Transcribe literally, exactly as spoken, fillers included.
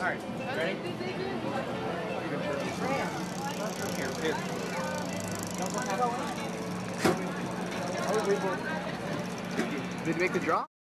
Alright, ready? Here, here. Did you make the draw?